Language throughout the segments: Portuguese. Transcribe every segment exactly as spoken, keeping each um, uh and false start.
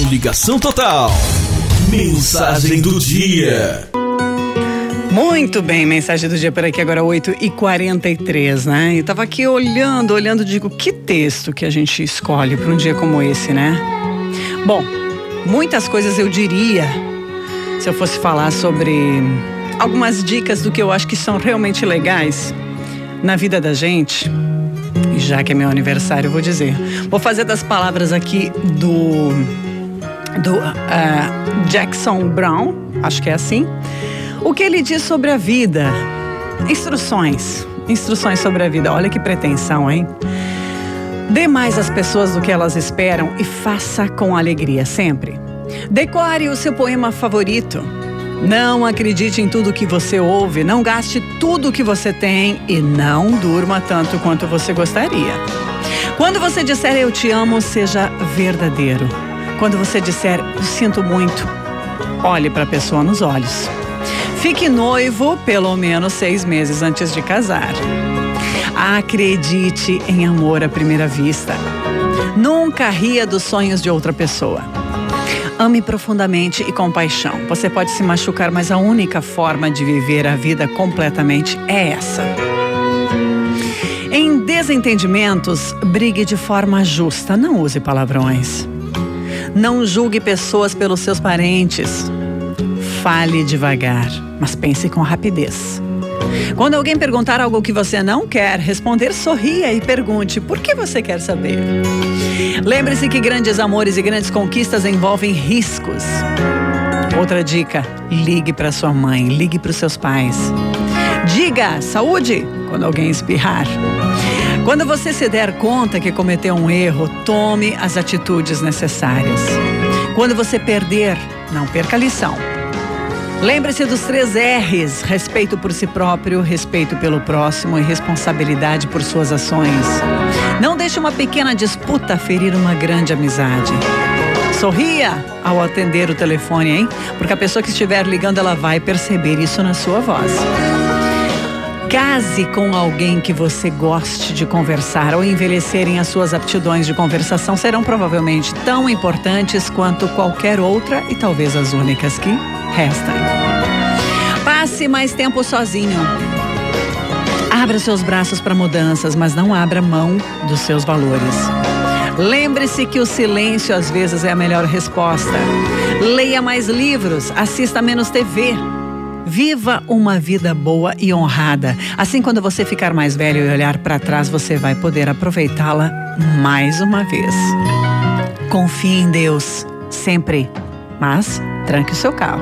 Ligação Total. Mensagem do dia. Muito bem, mensagem do dia por aqui, agora oito e quarenta e três, né? Eu tava aqui olhando, olhando, digo, que texto que a gente escolhe para um dia como esse, né? Bom, muitas coisas eu diria, se eu fosse falar sobre algumas dicas do que eu acho que são realmente legais na vida da gente. E já que é meu aniversário, eu vou dizer. Vou fazer das palavras aqui do, do uh, Jackson Brown, acho que é assim. O que ele diz sobre a vida? Instruções. Instruções sobre a vida. Olha que pretensão, hein? Dê mais às pessoas do que elas esperam e faça com alegria, sempre. Decore o seu poema favorito. Não acredite em tudo que você ouve. Não gaste tudo que você tem e não durma tanto quanto você gostaria. Quando você disser eu te amo, seja verdadeiro. Quando você disser eu sinto muito, olhe para a pessoa nos olhos. Fique noivo pelo menos seis meses antes de casar. Acredite em amor à primeira vista. Nunca ria dos sonhos de outra pessoa. Ame profundamente e com paixão. Você pode se machucar, mas a única forma de viver a vida completamente é essa. Em desentendimentos, brigue de forma justa. Não use palavrões. Não julgue pessoas pelos seus parentes. Fale devagar, mas pense com rapidez. Quando alguém perguntar algo que você não quer responder, sorria e pergunte por que você quer saber. Lembre-se que grandes amores e grandes conquistas envolvem riscos. Outra dica, ligue para sua mãe, ligue para os seus pais. Diga saúde quando alguém espirrar. Quando você se der conta que cometeu um erro, tome as atitudes necessárias. Quando você perder, não perca a lição. Lembre-se dos três R's: respeito por si próprio, respeito pelo próximo e responsabilidade por suas ações. Não deixe uma pequena disputa ferir uma grande amizade. Sorria ao atender o telefone, hein? Porque a pessoa que estiver ligando, ela vai perceber isso na sua voz. Case com alguém que você goste de conversar. Ao envelhecerem, as suas aptidões de conversação serão provavelmente tão importantes quanto qualquer outra e talvez as únicas que restam. Passe mais tempo sozinho. Abra seus braços para mudanças, mas não abra mão dos seus valores. Lembre-se que o silêncio às vezes é a melhor resposta. Leia mais livros, assista menos T V. Viva uma vida boa e honrada. Assim, quando você ficar mais velho e olhar para trás, você vai poder aproveitá-la mais uma vez. Confie em Deus, sempre, mas tranque o seu carro.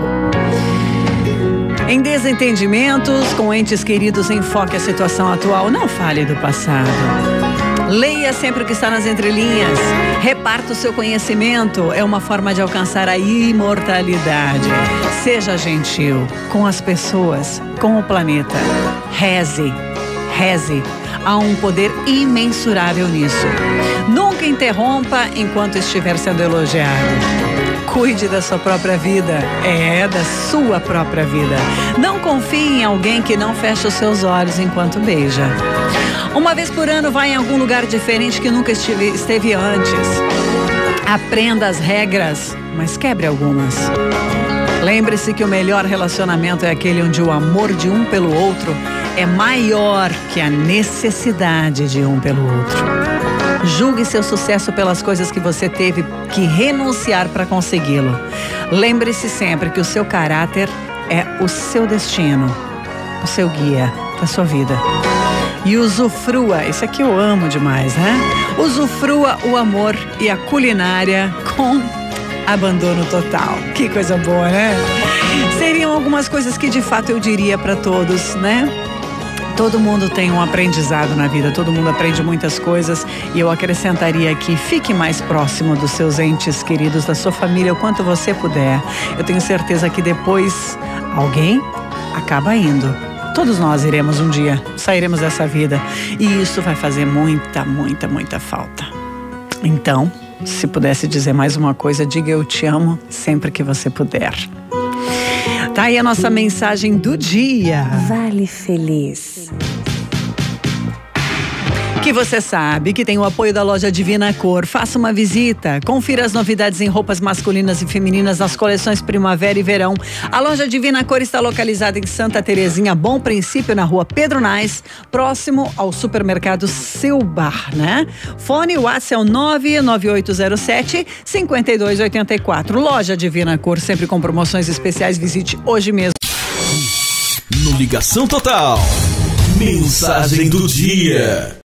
Em desentendimentos com entes queridos, enfoque a situação atual, não fale do passado. Leia sempre o que está nas entrelinhas. Reparta o seu conhecimento. É uma forma de alcançar a imortalidade. Seja gentil com as pessoas, com o planeta. Reze, reze. Há um poder imensurável nisso. Nunca interrompa enquanto estiver sendo elogiado. Cuide da sua própria vida. É, da sua própria vida. Não confie em alguém que não fecha os seus olhos enquanto beija. Uma vez por ano, vá em algum lugar diferente que nunca estive, esteve antes. Aprenda as regras, mas quebre algumas. Lembre-se que o melhor relacionamento é aquele onde o amor de um pelo outro é maior que a necessidade de um pelo outro. Julgue seu sucesso pelas coisas que você teve que renunciar para consegui-lo. Lembre-se sempre que o seu caráter é o seu destino, o seu guia da sua vida. E usufrua, isso aqui eu amo demais, né? Usufrua o amor e a culinária com abandono total. Que coisa boa, né? Seriam algumas coisas que de fato eu diria para todos, né? Todo mundo tem um aprendizado na vida, todo mundo aprende muitas coisas e eu acrescentaria aqui, fique mais próximo dos seus entes queridos, da sua família, o quanto você puder. Eu tenho certeza que depois alguém acaba indo. Todos nós iremos um dia, sairemos dessa vida e isso vai fazer muita, muita, muita falta. Então, se pudesse dizer mais uma coisa, diga eu te amo sempre que você puder. Tá aí a nossa mensagem do dia. Vale Feliz. Que você sabe que tem o apoio da loja Divina Cor. Faça uma visita, confira as novidades em roupas masculinas e femininas nas coleções primavera e verão. A loja Divina Cor está localizada em Santa Terezinha, Bom Princípio, na rua Pedro Nais, próximo ao supermercado Seu Bar, né? Fone WhatsApp é o nove nove oito zero sete, cinco dois oito quatro. Loja Divina Cor, sempre com promoções especiais. Visite hoje mesmo. No Ligação Total, mensagem do dia.